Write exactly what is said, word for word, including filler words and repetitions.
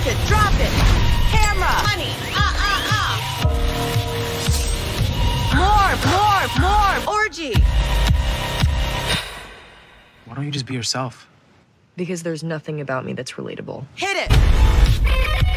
Attention, drop it. Camera. Money. Ah, ah, ah. More, more, more. Orgy. Why don't you just be yourself? Because there's nothing about me that's relatable. Hit it.